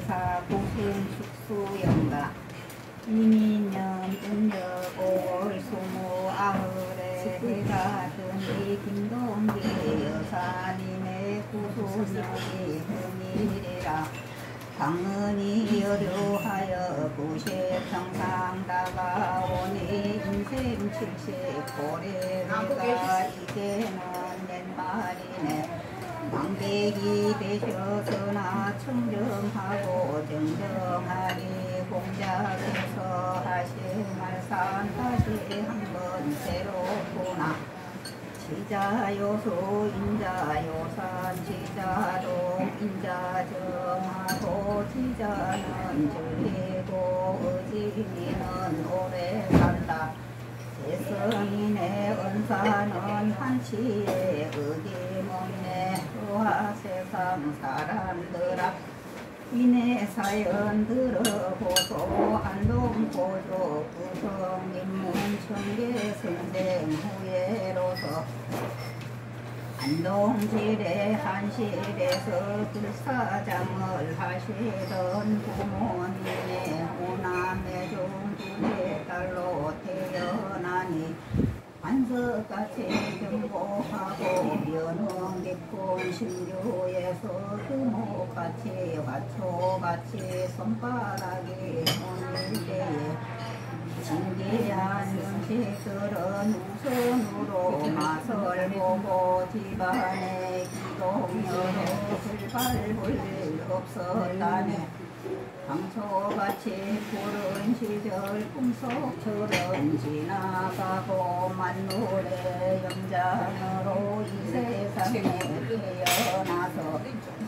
대사 고생 숙수연가 이민년 은여고 스무 아흔에 해가 드니 김동기 여사님의 구수명이 흔일이라 당은이 여류하여 90평상 다가오니 인생 70 고래가 이제는 옛말이네. 망백이 되셔서나 청정하고 정정하니 공작에서 하실 말산 다시 한번 새롭구나. 지자요소 인자요산 지자동 인자정하고 지자는 즐기고 의진이는 오래 산다. 대성인의 은사는 한치에 어김없네. 우와 세상 사람들아 이내 사연 들어보소. 안동고조 구성인문 청계선생 후예로서 안동지대 한실에서 불사장을 하시던 부모님의 오남매 중 2의 딸로 태어나니 반석같이 경고하고 면허 깊은 신규에서 두목같이 화초같이 손가락이 오는 때에 진기한 음식들은 우선으로 맛을 보고 집안에 기동여로 불발볼 일 없었다네. 강초같이 푸른 시절 꿈속처럼 지나가고 만물의 영장으로 이 세상에 태어나서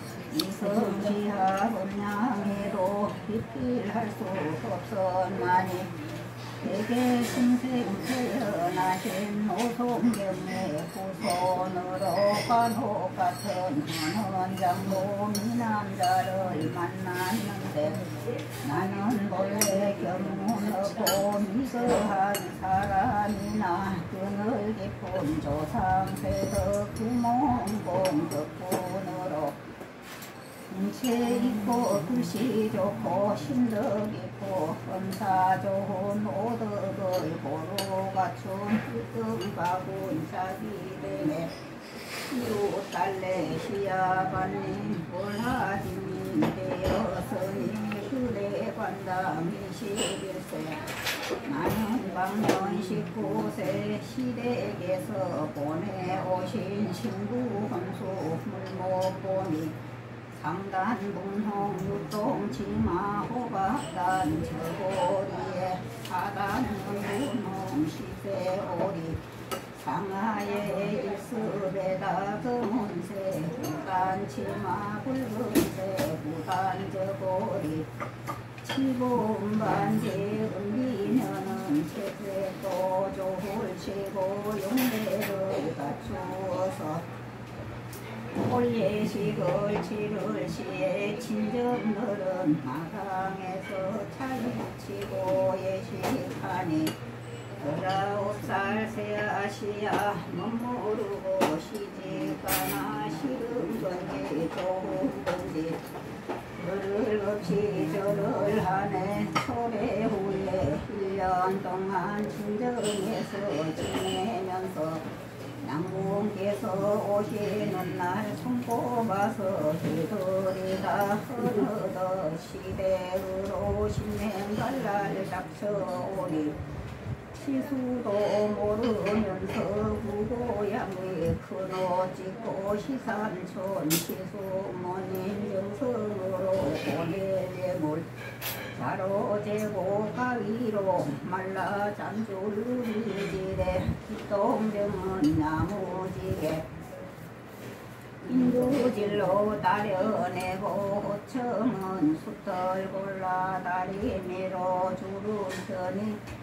이성지하 본향에도 비필할 수 없었나니 대개 신생 태어나신 오송경의 후손으로 관혹 같은 현원장로 미남자를 만났는데 나는 본래 경문 없고 미서한 사람이나 그늘 깊은 조상세덕 구몽공 덕분으로 운체 있고 글씨 좋고 신덕 있고 검사 좋은 오덕을 고루 갖춘 흑금바군 자기되네. 이웃 딸내 시아반님 월하진님 되었으니 그대 관담 21세 나는 방년 19세 시댁에서 보내오신 신부 혼수 물못 보니 상단 분홍 육동 치마 호박단 저고리에 사단 분홍 시세오리 상하에 일습에다 금은색 부단 치마 붉은색 부단 저고리 치고 반지 은비면은 채색도 조을 치고 용대를 갖추어서 올예식을 치를 시에 친정들은 마당에서 차리치고 예식하니 19살 새아시야 멋모르고 시집가나 싫은 건지 좋은 건지 열을 없이 절을 하네. 초래 후에 1년 동안 친정에서 지내면서 양궁께서 오시는 날 손꼽아서 되돌이다 어느덧 시댁으로 신명갈날 닥쳐오니 시수도 모르면서 구고양의 큰옷 찍고 시산촌 시수모님 영성으로 보내려물 자로 재고 가위로 말라 잔줄리지래 뒷동정은 나무지게 인두질로 다려내고 호청은 숫덜 골라 다리미로 주름 편이